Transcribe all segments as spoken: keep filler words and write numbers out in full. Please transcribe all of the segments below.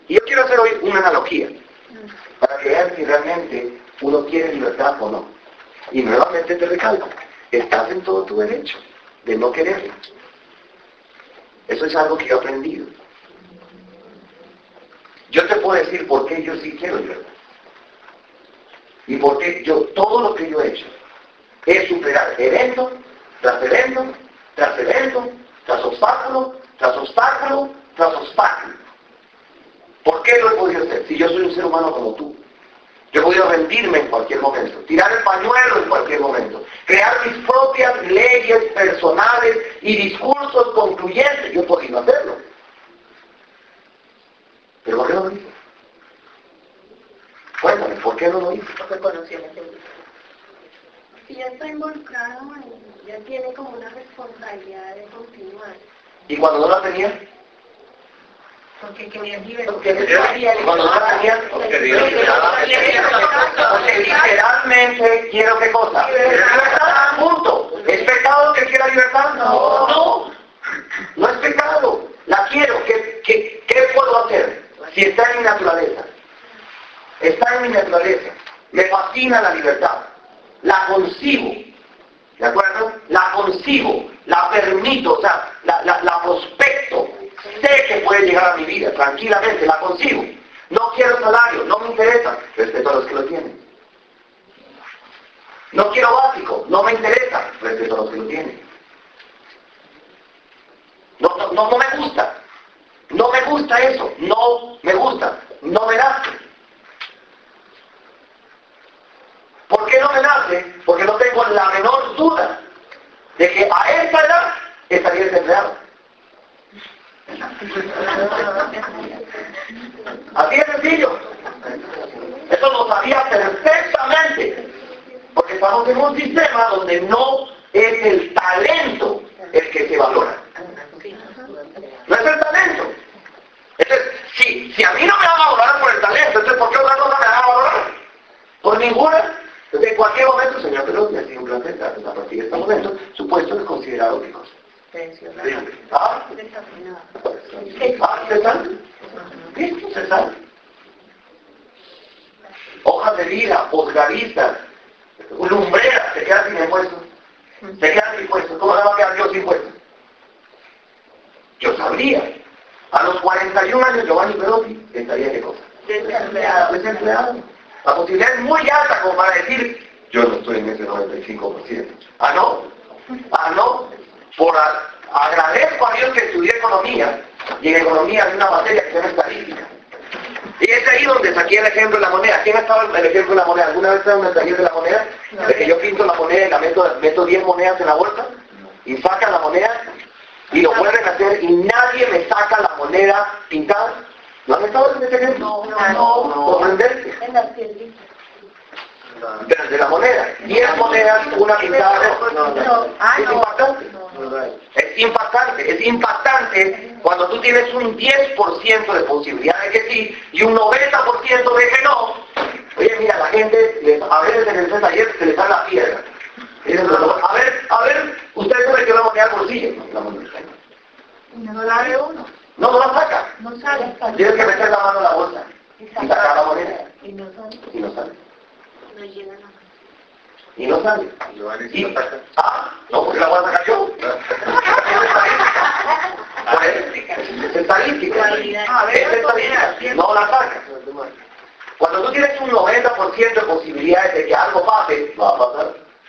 Y yo quiero hacer hoy una analogía, para que vean si realmente uno quiere libertad o no. Y nuevamente te recalco, estás en todo tu derecho de no quererlo. Eso es algo que yo he aprendido. Yo te puedo decir por qué yo sí quiero libertad. Y por qué yo, todo lo que yo he hecho, es superar evento tras evento, tras evento, tras obstáculo, tras obstáculo, tras obstáculo. ¿Por qué lo he podido hacer? Si yo soy un ser humano como tú. Yo he podido rendirme en cualquier momento, tirar el pañuelo en cualquier momento, crear mis propias leyes personales y discursos concluyentes. Yo he podido hacerlo. ¿Pero por qué no lo hice? Cuéntame, ¿por qué no lo hice? Porque conocí a la gente. Si ya está involucrado, ya tiene como una responsabilidad de continuar. ¿Y cuando no la tenía? Porque quería libertad. Cuando no la tenía, porque literalmente quiero qué cosa. Libertad, punto. ¿Es pecado que quiera libertad? No, no. No es pecado. La quiero. ¿Qué, qué, qué puedo hacer? Si está en mi naturaleza. Está en mi naturaleza. Me fascina la libertad. La concibo. ¿De acuerdo? La concibo. La permito. O sea, la, la, la prospecto. Sé que puede llegar a mi vida, tranquilamente, la consigo. No quiero salario, no me interesa, respeto a los que lo tienen. No quiero básico, no me interesa, respeto a los que lo tienen. No, no, no, no me gusta, no me gusta eso, no me gusta, no me nace. ¿Por qué no me nace? Porque no tengo la menor duda de que a esta edad estaría desempleado. Así de sencillo. Eso lo sabía perfectamente. Porque estamos en un sistema donde no es el talento el que se valora. No es el talento. Entonces, si, si a mí no me van a valorar por el talento, entonces ¿por qué otra cosa me van a valorar? Por ninguna. Entonces, en cualquier momento, señor Pelosi, ha sido un placer estar a partir de este momento, su puesto es considerado qué cosa. ¿Ah? ¿Ah? ¿Cesante? ¿Listo? ¿Cesante? Hojas de vida, posgravistas, lumbreras, se quedan sin impuestos. Se quedan sin impuestos. ¿Cómo se va a quedar yo sin impuestos? Yo sabría. A los cuarenta y un años Giovanni Perotti estaría qué cosa. Desempleado. Desempleado. La posibilidad es muy alta como para decir, yo no estoy en ese noventa y cinco por ciento. Ah, no. Ah, no. Por a, agradezco a Dios que estudié economía, y en economía hay una materia que se llama estadística. Y es ahí donde saqué el ejemplo de la moneda. ¿Quién ha estado en el ejemplo de la moneda? ¿Alguna vez estado en el taller de la moneda? De que yo pinto la moneda y la meto, meto diez monedas en la bolsa, y sacan la moneda, y lo vuelven a hacer, y nadie me saca la moneda pintada. ¿No han estado en ese ejemplo? No, no, no. ¿Comprenderte? En las piedritas. Desde la moneda. diez monedas, una pintada. Es impactante. Es impactante. Es impactante cuando tú tienes un diez por ciento de posibilidad de que sí y un noventa por ciento de que no. Oye, mira, la gente, les, a veces en el taller se les da la piedra. Dicen, a ver, a ver, usted sabe que la moneda por bolsillo. No, la moneda está ahí. No la ve uno. No, no la saca. No sale. Tienes que meter la mano en la bolsa y sacar la moneda. Y no sale. Y no sale. No llega nada. Y no sale. Y, ah, no, porque la voy a sacar yo. Es estadística. Es estadística. No la sacas. Cuando tú tienes un noventa por ciento de posibilidades de que algo pase, va a pasar.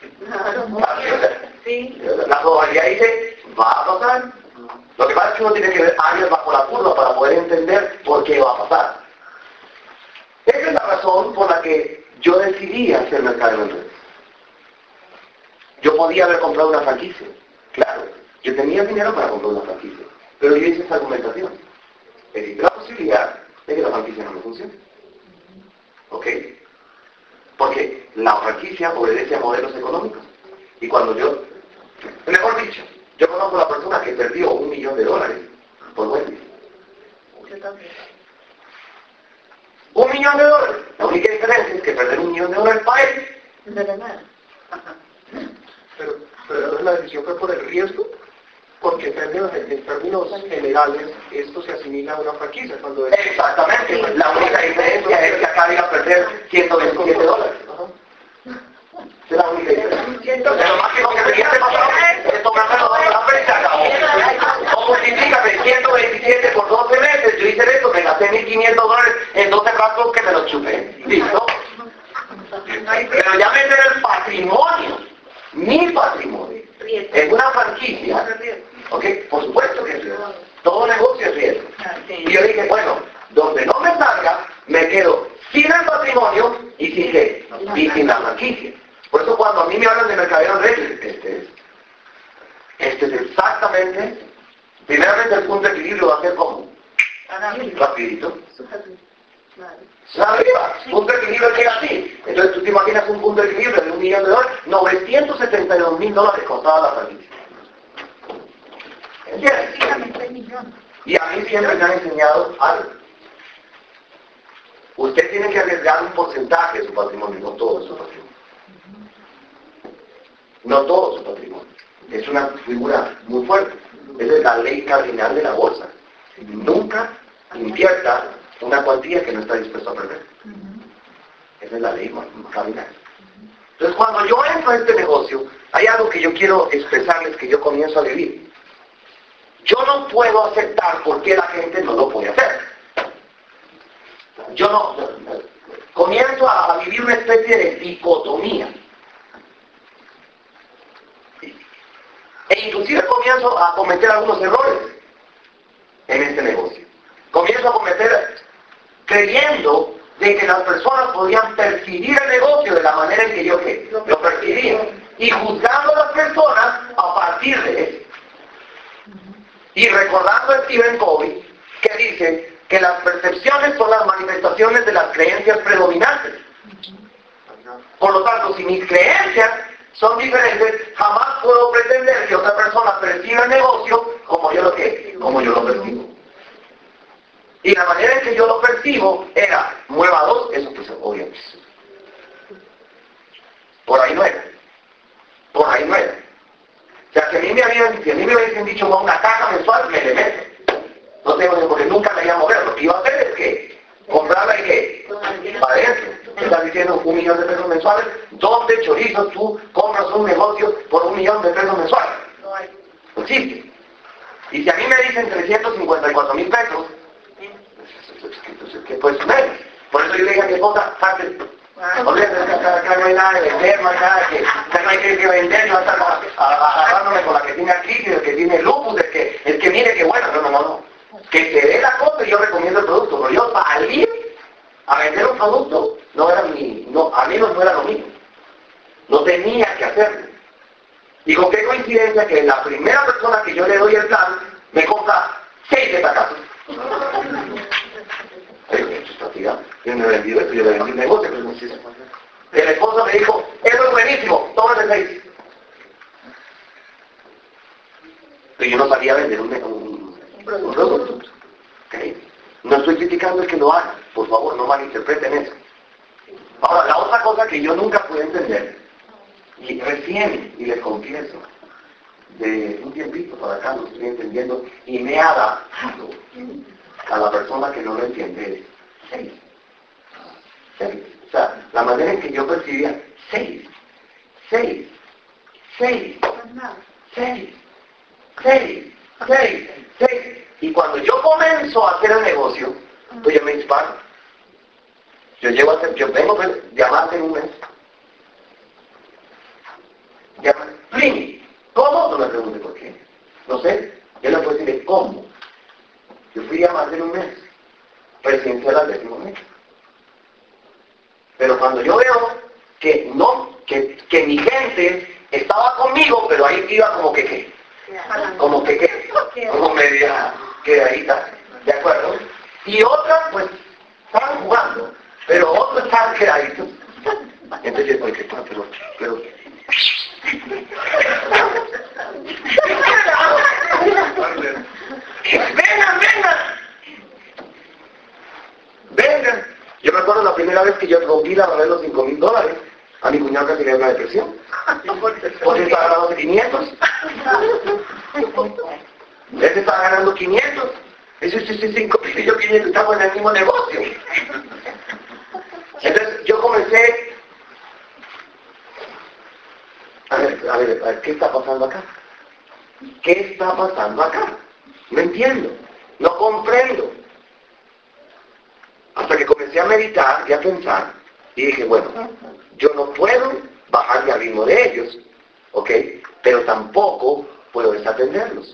Sí. La probabilidad dice, va a pasar. Lo que pasa es que uno tiene que ver años bajo la curva para poder entender por qué va a pasar. Esa es la razón por la que yo decidí hacer mercado en redes. Yo podía haber comprado una franquicia. Claro, yo tenía dinero para comprar una franquicia. Pero yo hice esa argumentación. Existe la posibilidad de que la franquicia no me funcione. ¿Ok? Porque la franquicia obedece a modelos económicos. Y cuando yo, mejor dicho, yo conozco a la persona que perdió un millón de dólares por Wendy's. Yo también. Un millón de dólares. La única diferencia es que perder un millón de dólares para él. No era nada. Pero, pero la decisión fue por el riesgo. Porque en términos, en términos generales, esto se asimila a una franquicia. Cuando es... Exactamente. La única diferencia es que acá iba a perder ciento veintisiete dólares. Es la única diferencia. Entonces, lo máximo que tenía que pasar es tomarme los dos de la prensa, acabó. O multiplícame ciento veintisiete por doce meses, yo hice esto, me gasté mil quinientos dólares en doce ratos que me los chupé. ¿Listo? Pero ya meter el patrimonio, mi patrimonio, en una franquicia, ¿ok? Por supuesto que es riesgo. Todo negocio es riesgo. Y yo dije, bueno, donde no me salga, me quedo sin el patrimonio y sin qué, y sin la franquicia. Por eso cuando a mí me hablan de mercadeo en red, este es, este es exactamente, primeramente el punto de equilibrio va a ser como, rapidito. Arriba, punto de equilibrio llega así. Entonces tú te imaginas un punto de equilibrio de un millón de dólares, novecientos setenta y dos mil dólares costaba la franquicia. ¿Entiendes? Y a mí siempre me han enseñado algo. Usted tiene que arriesgar un porcentaje de su patrimonio, no todo su patrimonio. No todo su patrimonio. Es una figura muy fuerte. Esa es la ley cardinal de la bolsa. Nunca invierta una cuantía que no está dispuesto a perder. Esa es la ley cardinal. Entonces, cuando yo entro a este negocio, hay algo que yo quiero expresarles que yo comienzo a vivir. Yo no puedo aceptar por qué la gente no lo puede hacer. Yo no... Comienzo a, a vivir una especie de dicotomía. E inclusive comienzo a cometer algunos errores en este negocio. Comienzo a cometer creyendo de que las personas podían percibir el negocio de la manera en que yo ¿qué? Lo percibía. Y juzgando a las personas a partir de eso. Y recordando a Stephen Covey, que dice que las percepciones son las manifestaciones de las creencias predominantes. Por lo tanto, si mis creencias son diferentes, jamás puedo pretender que otra persona perciba el negocio como yo lo que, como yo lo percibo. Y la manera en que yo lo percibo era, mueva dos, eso pues obvio. Por ahí no era. Por ahí no era. O sea, si a mí me habían, si a mí me hubiesen dicho una caja mensual, me le meto. No tengo, porque nunca me iba a mover. Lo que iba a hacer es que comprarla y que para adentro. Estás diciendo un millón de pesos mensuales. ¿Dónde chorizo tú compras un negocio por un millón de pesos mensuales? No existe. Y si a mí me dicen trescientos cincuenta y cuatro mil pesos, entonces, ¿qué puedes menos? Por eso yo le dije a mi esposa, antes, olvídate, acá no hay nada de vender, no hay nada que, acá no hay que, que vender, yo voy a estar agarrándome con la que tiene artritis, el que tiene lupus, el que, el que mire que bueno, no, no, no, no. Que se dé la cosa y yo recomiendo el producto, pero yo salir a vender un producto no era mi, no, a mí no era lo mismo. No tenía que hacerlo. Y con qué coincidencia que la primera persona que yo le doy el plan me compra seis de esta casa. Esto está tirado. Yo no he vendido esto, yo le vendí un negocio, pero no sé si se puede. El esposo me dijo, eso es buenísimo, tómate seis. Pero yo no sabía vender un, un, un producto. ¿Okay? No estoy criticando el que lo haga, por favor, no malinterpreten eso. Ahora, la otra cosa que yo nunca pude entender, y recién, y les confieso, de un tiempito para acá lo estoy entendiendo, y me ha adaptado a la persona que no lo entiende, es seis. Seis. O sea, la manera en que yo percibía, seis, seis, seis, seis, seis, seis, seis. Y cuando yo comienzo a hacer el negocio, pues yo me disparo. Yo llego a hacer, yo vengo a llamarte en un mes. Llamar, Plini, ¿cómo? No me pregunte por qué. No sé, yo le puedo decir cómo. Yo fui a llamarte en un mes. Presencial al décimo mes. Pero cuando yo veo que no, que, que mi gente estaba conmigo, pero ahí iba como que qué. Como que qué. Como media quedadita. ¿De acuerdo? Y otras, pues, estaban jugando. Pero otros estaban quedaditos. Entonces yo, oye, pero, pero, pero. ¡Vengan, vengan! ¡Vengan! Yo me acuerdo la primera vez que yo rompí la barrera de los cinco mil dólares. A mi cuñado casi le dio una depresión. Porque estaba hablando de quinientos. Este estaba ganando quinientos. Eso sí, sí, cinco mil y yo quinientos, estamos en el mismo negocio. Entonces yo comencé a ver, a ver, a ver, ¿qué está pasando acá? ¿Qué está pasando acá? No entiendo, no comprendo. Hasta que comencé a meditar y a pensar, y dije, bueno, yo no puedo bajarme al ritmo de ellos, ¿ok? Pero tampoco puedo desatenderlos.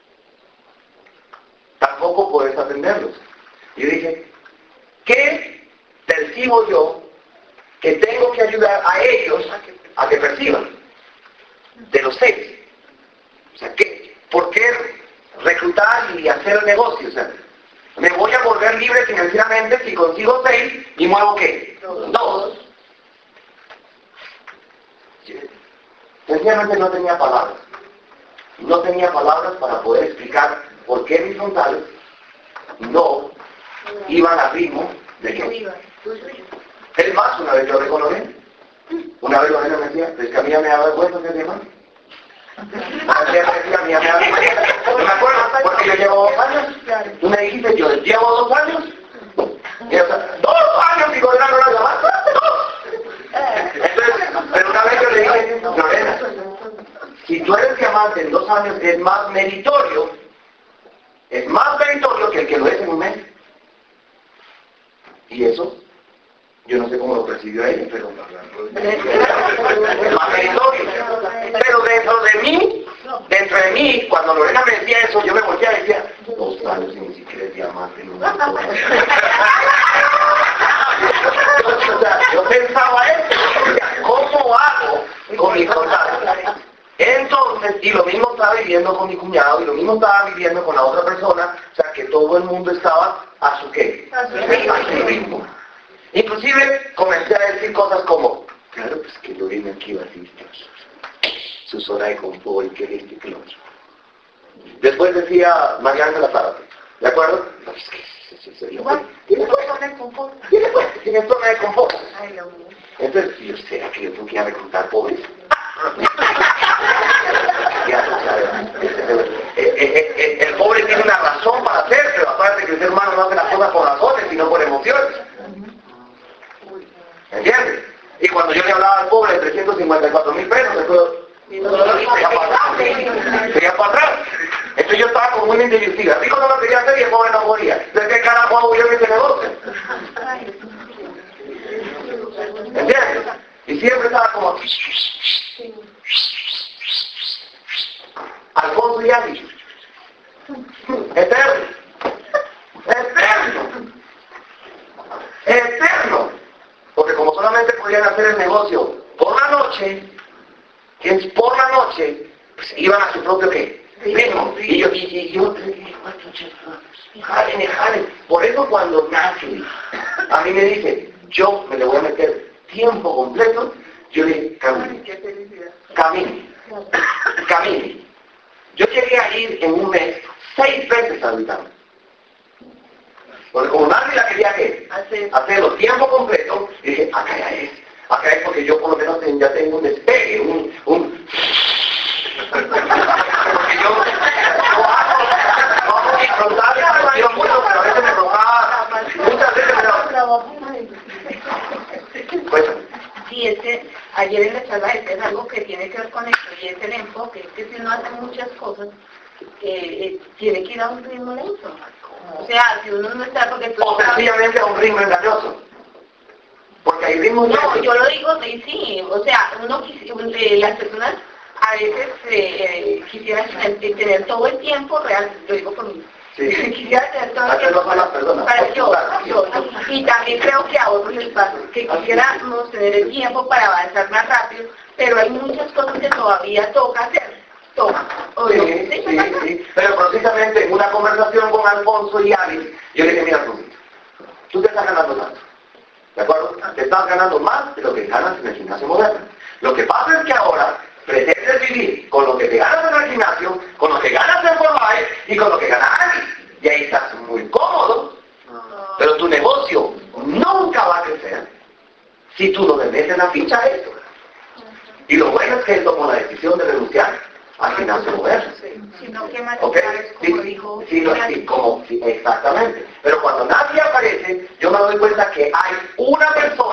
Tampoco puedo desatenderlos. Y yo dije, ¿qué percibo yo que tengo que ayudar a ellos a que perciban? De los seis. O sea, ¿qué? ¿Por qué reclutar y hacer el negocio? O sea, me voy a volver libre financieramente si consigo seis y muevo ¿qué? Dos. Dos. Sencillamente no tenía palabras. No tenía palabras para poder explicar por qué mis frontales no iban al ritmo de qué. Es más, una vez yo hablé con Lorena. Una vez Lorena me decía, es que a mí ya me da vergüenza ser mi hermano. A mí ya me da vergüenza. No me acuerdo, porque yo llevo dos años. Tú me dijiste, yo llevo dos años. Y, o sea, dos años y gobernando la llamada. Dos. Entonces, pero una vez yo le dije, Lorena, si tú eres diamante en dos años es más meritorio, es más meritorio que el que lo es en un mes. Y eso, yo no sé cómo lo percibió ella, pero es más meritorio. Pero dentro de mí, dentro de mí, cuando Lorena me decía eso, yo me volteaba y decía, dos años y ni siquiera es diamante en un mes. O sea, yo pensaba eso, ¿cómo hago con mis contactos? Entonces, y lo mismo estaba viviendo con mi cuñado, y lo mismo estaba viviendo con la otra persona, o sea que todo el mundo estaba a su qué, a su ritmo. Inclusive comencé a decir cosas como, claro, pues que yo vine aquí así, su zona de confort, que esto y que lo otro. Después decía María Ángela Zárate, ¿de acuerdo? No, es que tiene zona de confort. Tiene pues, tiene zona de confort. Entonces, yo ¿será que yo tengo que ir a reclutar pobres? El pobre tiene una razón para hacer, pero aparte que el ser humano no hace las cosas por razones, sino por emociones. ¿Entiendes? Y cuando yo le hablaba al pobre de trescientos cincuenta y cuatro mil pesos, eso sería para atrás. Sería para atrás. Entonces yo estaba como muy indivisible. Rico no lo quería hacer y el pobre no podía. ¿De qué carajo hago yo en este negocio? ¿Entiendes? Y siempre estaba como... Alfonso y Ali. Eterno. Eterno. Eterno. Porque como solamente podían hacer el negocio por la noche, que es por la noche, pues iban a su propio qué. Ritmo. Y yo, y, y yo, jalen, jalen. Por eso cuando nace, a mí me dice, yo me le voy a meter tiempo completo, yo le dije, camine. Camine. Camine. Yo quería ir en un mes seis veces a Duitama. Porque como nadie la quería ¿qué? Hacer. hacerlo tiempo completo, dije, acá ya es. Acá es porque yo por lo menos ya tengo un despegue, un... un... porque yo... yo hago disfrutar de la relación mucho, pero a veces me enojaba. Muchas veces me pues, sí, es que ayer en la charla es algo que tiene que ver con esto, y es el enfoque, es que si uno hace muchas cosas, eh, eh, tiene que ir a un ritmo lento. O sea, si uno no está porque... Tú o sencillamente a un ritmo engañoso. Porque hay ritmos... No, yo lo digo, sí, sí. O sea, uno eh, las personas a veces eh, eh, quisieran tener todo el tiempo real, lo digo por mí. Sí. Quisiera tener todo el tiempo para, para yo, yo, y también creo que a otros les pasa, que quisiéramos tener el tiempo para avanzar más rápido, pero hay muchas cosas que todavía toca hacer. Toma. Sí, sí, sí, sí. Pero precisamente en una conversación con Alfonso y Alice, yo le dije, mira, Alfonso, tú te estás ganando tanto, ¿de acuerdo? Te estás ganando más de lo que ganas en el gimnasio moderno. Lo que pasa es que ahora pretendes vivir con lo que te ganas en el gimnasio, con lo que ganas en Fortnite y con lo que gana Alice. Y ahí estás muy cómodo, pero tu negocio nunca va a crecer si tú no le metes la ficha a eso. Y lo bueno es que él tomó la decisión de renunciar así nace el universo. Sino que más ¿Ok? como dijo... Sí, sí, sí, como, sí, exactamente. Pero cuando nadie aparece, yo me doy cuenta que hay una persona